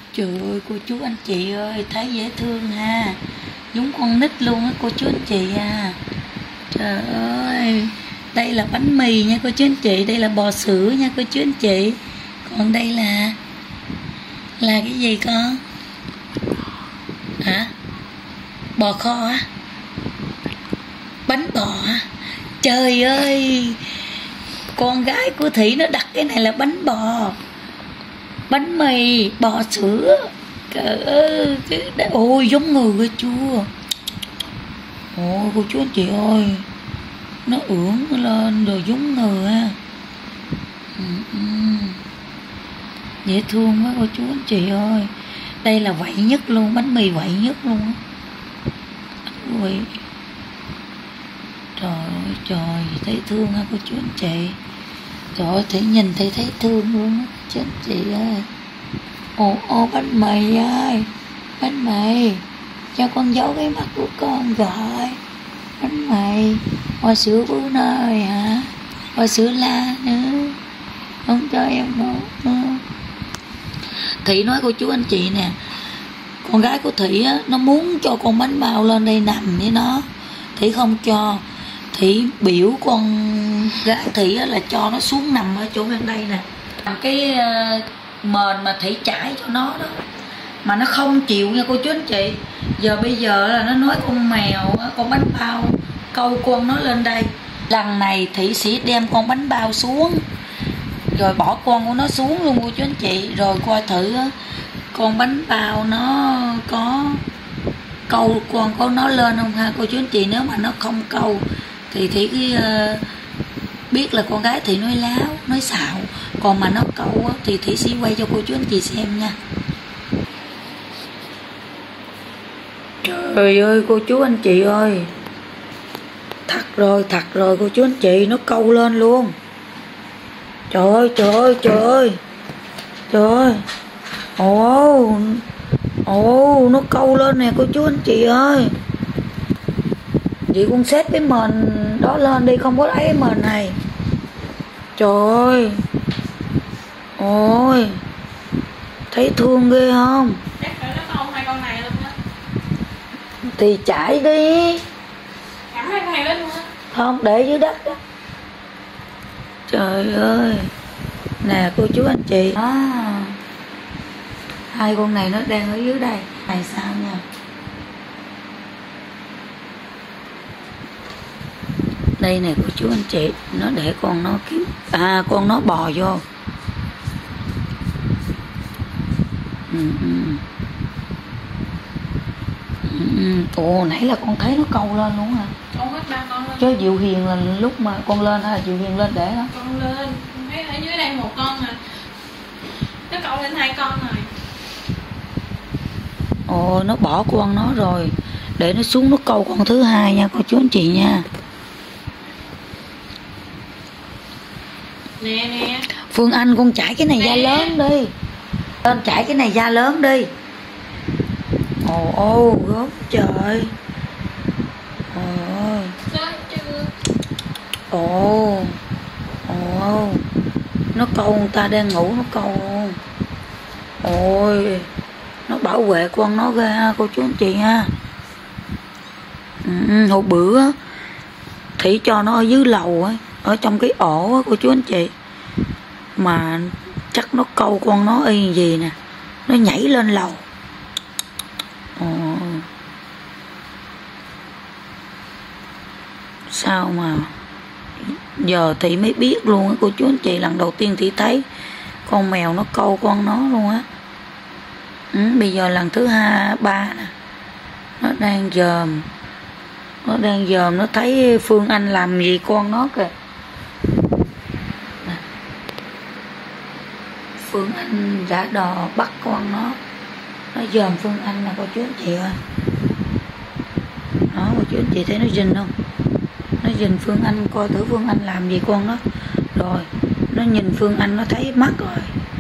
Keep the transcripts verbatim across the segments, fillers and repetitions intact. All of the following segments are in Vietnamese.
Trời ơi cô chú anh chị ơi, thấy dễ thương ha, giống con nít luôn á cô chú anh chị à. Trời ơi, đây là bánh mì nha cô chú anh chị, đây là bò sữa nha cô chú anh chị. Còn đây là là cái gì con? Hả? Bò kho á? Bánh bò á? Trời ơi, con gái của Thủy nó đặt cái này là bánh bò, bánh mì, bò sữa. Trời ơi, cái đấy, ôi giống người ghê chưa. Ôi cô chú anh chị ơi, nó ưỡn lên rồi giống người ha. Ừ, ừ. Dễ thương quá cô chú anh chị ơi. Đây là vậy nhất luôn, bánh mì vậy nhất luôn á. Ôi trời ơi trời, thấy thương ha cô chú anh chị. Trời ơi, thấy nhìn thấy thấy thương luôn á chú anh chị ơi. Ồ ô bánh mì ơi, bánh mì, cho con giấu cái mặt của con rồi. Bánh mì, hoa sữa bướu nơi hả? Hoa sữa la nữa, không cho em một nữa. Thị nói cô chú anh chị nè, con gái của Thị á, nó muốn cho con bánh bao lên đây nằm với nó, Thị không cho. Thị biểu con gái Thị á, là cho nó xuống nằm ở chỗ bên đây nè, cái uh, mền mà Thị trải cho nó đó, mà nó không chịu nha cô chú anh chị. Giờ bây giờ là nó nói con mèo, con bánh bao câu con nó lên đây. Lần này Thị sẽ đem con bánh bao xuống, rồi bỏ con của nó xuống luôn cô chú anh chị, rồi coi thử con bánh bao nó có câu con của nó lên không ha cô chú anh chị. Nếu mà nó không câu thì Thị cái uh, biết là con gái Thị nói láo, nói xạo. Còn mà nó câu á, thì Thị sẽ quay cho cô chú anh chị xem nha. Trời ơi cô chú anh chị ơi, thật rồi thật rồi cô chú anh chị, nó câu lên luôn. Trời ơi trời ơi trời ơi trời ơi, ồ ồ nó câu lên nè cô chú anh chị ơi. Chị con xếp cái mền đó lên đi, không có lấy cái mền này. Trời ơi, ôi thấy thương ghê không? Thì chải đi. Không, để dưới đất đó. Trời ơi, nè cô chú anh chị à, hai con này nó đang ở dưới đây. Này sao nha. Đây nè cô chú anh chị, nó để con nó kiếm, à con nó bò vô. Ừ, ừ. Ừ, ồ nãy là con thấy nó câu lên luôn hả? Con hết ba con lên. Chứ Diệu Hiền là lúc mà con lên hay là Diệu Hiền lên để hả? Con lên, thấy ở dưới đây một con nè, nó câu lên hai con rồi. Ồ nó bỏ con nó rồi, để nó xuống nó câu con thứ hai nha cô chú anh chị nha. Nè nè Phương Anh, con chải cái này nè. Da lớn đi, lên chải cái này da lớn đi. Ồ ô gớm trời. Ồ chưa. Ồ ồ nó câu, người ta đang ngủ nó câu luôn. Ôi nó bảo vệ con nó ghê ha cô chú anh chị ha. Ừ, hồi bữa Thủy cho nó ở dưới lầu ấy, ở trong cái ổ á cô chú anh chị, mà chắc nó câu con nó y gì nè, nó nhảy lên lầu. Ồ. Sao mà giờ Thị mới biết luôn á cô chú anh chị, lần đầu tiên Thị thấy con mèo nó câu con nó luôn á. Ừ, bây giờ lần thứ hai ba nè, nó đang dòm, nó đang dòm, nó thấy Phương Anh làm gì con nó kìa. Phương Anh đã đò bắt con nó, nó dòm Phương Anh nè cô chú anh chị ơi. Đó cô chú anh chị thấy nó rình không? Nó nhìn Phương Anh, coi thử Phương Anh làm gì con nó. Rồi nó nhìn Phương Anh, nó thấy mắt rồi.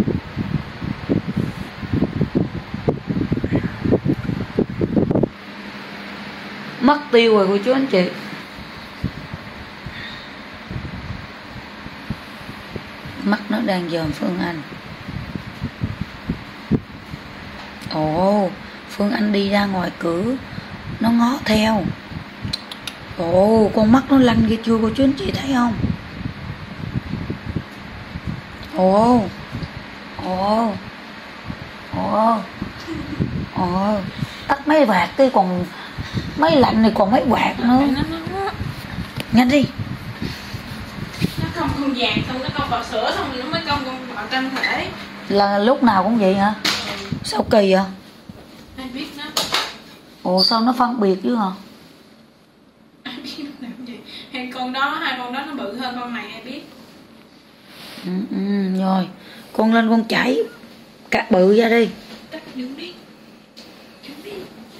Mất tiêu rồi cô chú anh chị. Mắt nó đang dòm Phương Anh. Ồ, Phương Anh đi ra ngoài cửa, nó ngó theo. Ồ, con mắt nó lanh kia chưa cô chú anh chị thấy không? Ồ, ồ, ồ, ồ, tắt máy quạt đi, còn máy lạnh này còn máy quạt nữa. Nó, nó, nó, Nhanh đi. nó công con vàng xong nó công bò sữa xong rồi nó mới công con bò tranh thể. Là lúc nào cũng vậy hả? Ừ. Sao kỳ vậy? Ai biết nó. Ồ, sao nó phân biệt chứ hả? Ai biết lúc nào cũng vậy. Hay con đó, hai con đó nó bự hơn con này ai biết. Ừ, ừ, rồi, con lên con chảy cát bự ra đi. Tắt đứng đi. Đứng đi.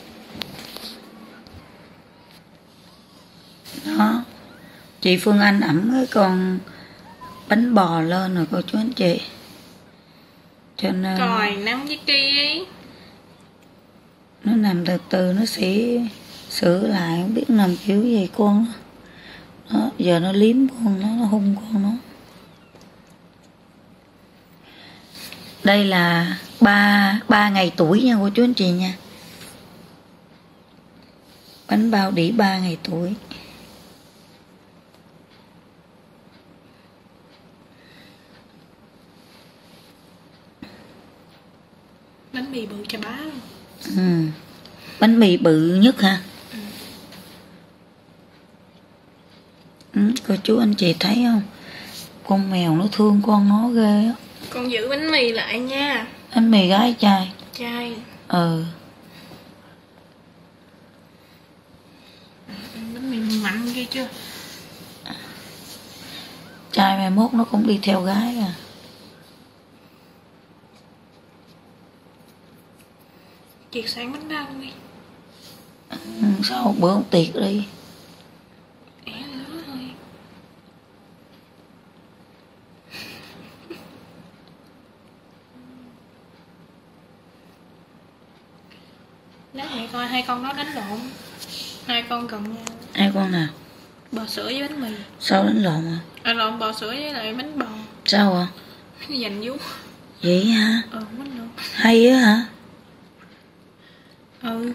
Đó, chị Phương Anh ẩm cái con bánh bò lên rồi cô chú anh chị, cho nên Còi nóng với kia. nó nằm từ từ nó sẽ sửa lại, không biết nằm kiểu gì con đó. Đó, giờ nó liếm con nó, nó hung con nó. Đây là ba ba ngày tuổi nha cô chú anh chị nha. Bánh bao đĩ ba ngày tuổi. Bánh mì bự chà bá luôn. Ừ. Bánh mì bự nhất hả? Ừ. Ừ, cô chú anh chị thấy không? Con mèo nó thương con nó ghê á. Con giữ bánh mì lại nha. Bánh mì gái trai. Trai. Ừ. Bánh mì mặn ghê chưa? Trai mai mốt nó cũng đi theo gái à. Triệt sáng bánh bao đi. Ừ, sao một bữa không tiệc đi. É nữa thôi. Lát mẹ coi hai con đó đánh lộn. Hai con cộng nhau. Ai con nào? Bò sữa với bánh mì. Sao đánh lộn à? À lộn bò sữa với lại bánh bò. Sao à? Nó dành vú. Vậy hả? Ờ bánh lộn. Hay á hả? Ừ.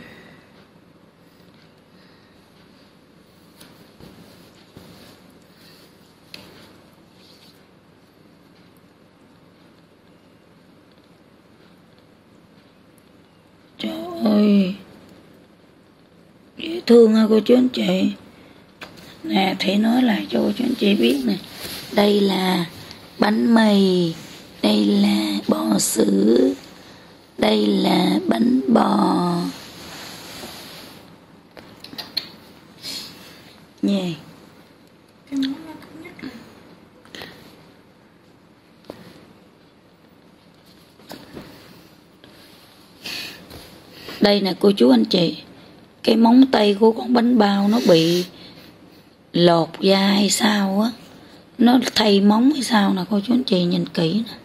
Trời ơi, dễ thương ha cô chú anh chị. Nè, Thị nói lại cho cô chú anh chị biết nè. Đây là bánh mì, đây là bò sữa, đây là bánh bò. Nhè. Cái món nó thích nhất là Đây nè cô chú anh chị, cái móng tay của con bánh bao nó bị lột da hay sao á, nó thay móng hay sao nè cô chú anh chị nhìn kỹ nè.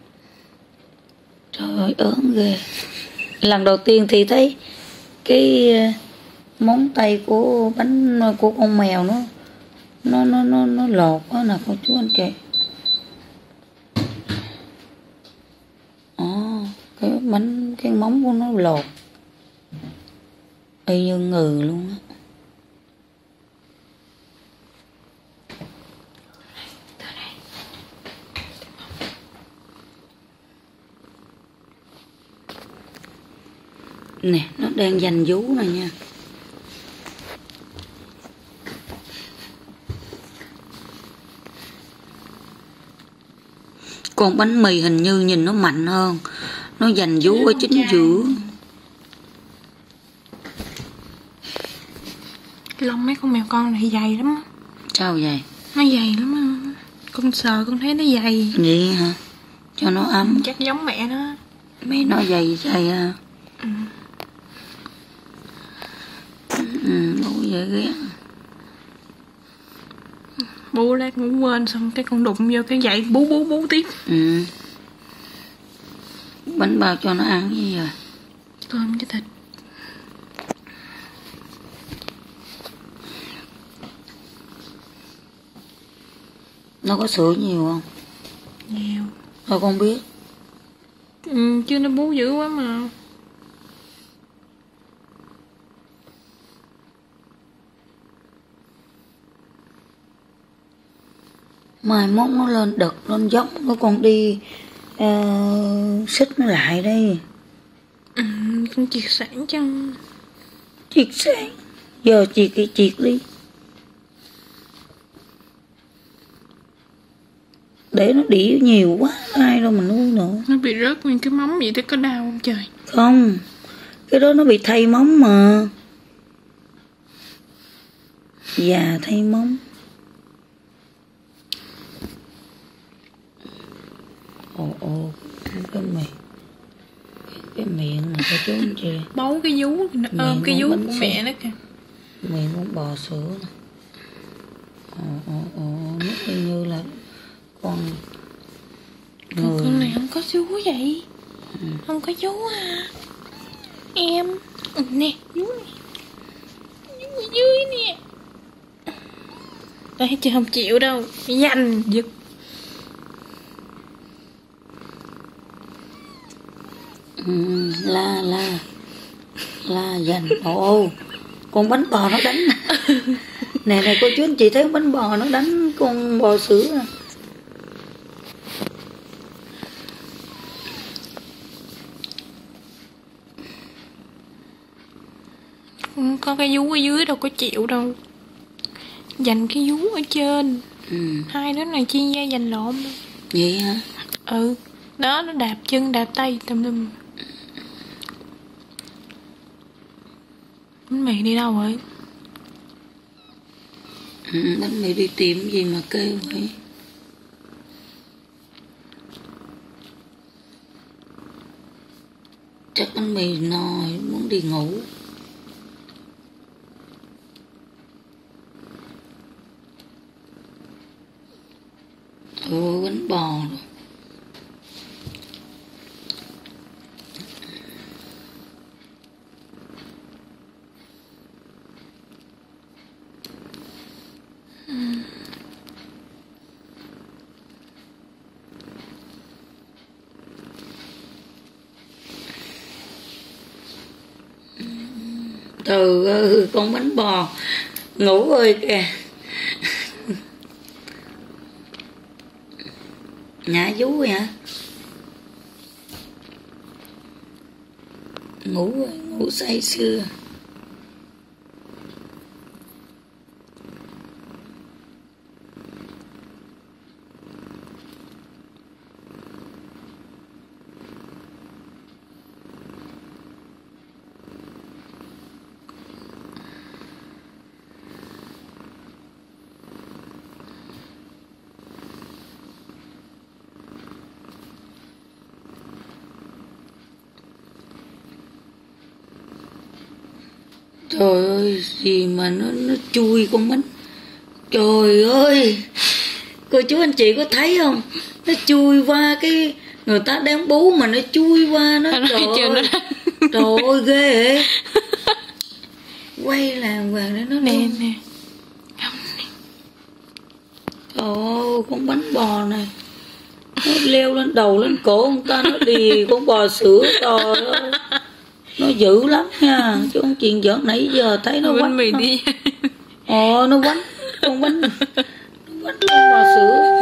Trời ơi ớn ghê. Lần đầu tiên thì thấy cái móng tay của bánh của con mèo nó nó nó nó nó lột đó nè cô chú anh chị. Ồ, cái bánh cái móng của nó lột y như ngừ luôn á. Nè, nó đang giành vú này nha. Còn bánh mì hình như nhìn nó mạnh hơn, nó giành vú ở chính giữa. lông mấy con mèo con này dày lắm á. Sao vậy? Nó dày lắm á. Con sờ con thấy nó dày. Vậy hả? Cho nó ấm. Chắc giống mẹ nó. Mẹ nó dày dày à. Ừ. Ừ, bố dễ ghét. Bú lát ngủ quên xong cái con đụng vô cái dậy bú bú bú tiếp. Ừ. Bánh bao cho nó ăn cái gì rồi? Cơm với thịt. Nó có sữa nhiều không? Nhiều. Thôi con biết. Ừ, chứ nó bú dữ quá mà. mai mốt nó lên đực lên dốc nó còn đi uh, xích nó lại đây. Ừ, con triệt sản cho. Triệt sản? Giờ triệt thì triệt đi, để nó đĩa nhiều quá ai đâu mà nuôi nữa. Nó bị rớt nguyên cái móng vậy, thế có đau không trời? Không, cái đó nó bị thay móng mà, già thay móng. Ồ ồ cái miệng, cái miệng mà cái chú anh chị bấu cái vú nó ôm cái vú của mẹ nó kìa. Miệng con bò sữa nè. Ồ ồ ồ nó y như là con người. Con này không có vú vậy. Ừ. Không có vú à em. Ừ, nè vú nè, vú ở dưới nè. Đây chứ không chịu đâu, nhanh giật. Ừ, la la la dành. Ồ con bánh bò nó đánh. Nè nè cô chú anh chị thấy con bánh bò nó đánh con bò sữa. Có cái vú ở dưới đâu có chịu đâu, dành cái vú ở trên. Ừ. Hai đứa này chia gia dành lộn. Vậy hả? Ừ, đó nó đạp chân đạp tay tùm lum. Bánh mì đi đâu rồi? Ừ, bánh mì đi tìm gì mà kêu vậy? Chắc bánh mì no muốn đi ngủ. Ừ, bánh bò rồi. Trời ơi con bánh bò ngủ rồi kìa. Nhả vú rồi hả? Ngủ rồi, ngủ say sưa. Trời ơi, gì mà nó nó chui con bánh. Trời ơi, cô chú anh chị có thấy không? Nó chui qua cái người ta đang bú mà nó chui qua nó. Trời ơi, trời ơi ghê vậy. Quay làng hoàng để nó nè nè. Trời ơi, con bánh bò này nó leo lên đầu lên cổ ông ta, nó đì con bò sữa. Trời ơi, nó dữ lắm nha, chứ không chuyện giỡn. Nãy giờ thấy nó quánh mì đi. Ồ nó quánh con bánh, nó quánh con bò sữa.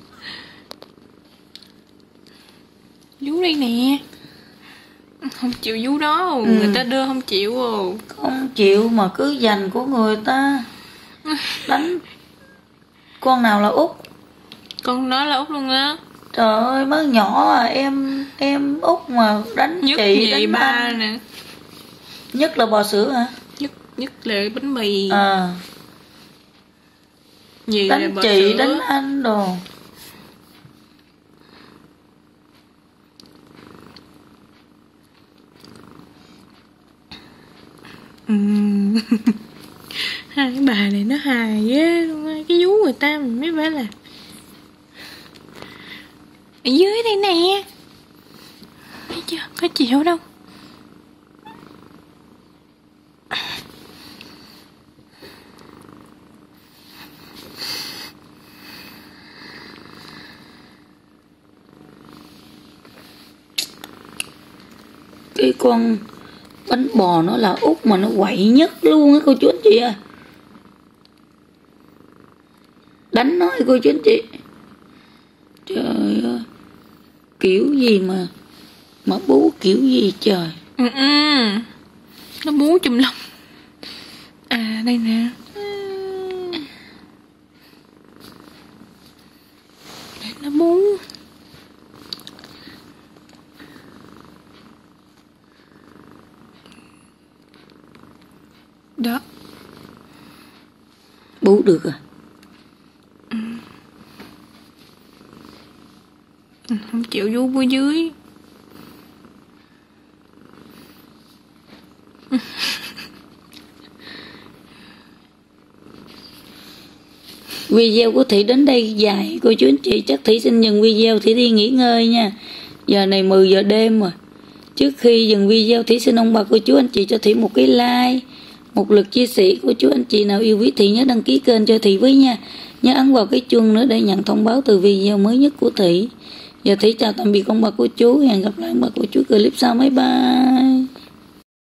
Vú đây nè, không chịu vú đó. Ừ. Người ta đưa không chịu. Ồ. Không chịu mà cứ giành của người ta. Đánh con nào là út. Con nói là út luôn á. Trời ơi mới nhỏ à, em em út mà đánh nhất chị nhì đánh ba anh. Nè. Nhất là bò sữa hả? Nhất nhất là bánh mì. À. Nhì đánh là bò chị sữa. Đánh anh đồ. Ừ. Hai cái bà này nó hài ghê luôn á. Cái vú người ta mình mới phải là ở dưới đây nè. Thấy chưa, có chịu đâu. Cái con bánh bò nó là út mà nó quậy nhất luôn á cô chú anh chị ơi. Đánh nó cô chú anh chị. kiểu gì mà mà bú kiểu gì trời. Ừ, ừ. Nó bú chùm lông. À đây nè. Để nó bú. Đó. Bú được à? Ừ. Không chịu vú bú dưới. Video của Thị đến đây dài, cô chú anh chị, chắc Thị xin dừng video, Thị đi nghỉ ngơi nha. Giờ này mười giờ đêm rồi. Trước khi dừng video, Thị xin ông bà cô chú anh chị cho Thị một cái like, một lượt chia sẻ. Cô chú anh chị nào yêu quý Thị nhớ đăng ký kênh cho Thị với nha. Nhớ ấn vào cái chuông nữa để nhận thông báo từ video mới nhất của Thị. Giờ Thị chào tạm biệt ông bà cô chú, hẹn gặp lại ông bà cô chú clip sau. Bye bye.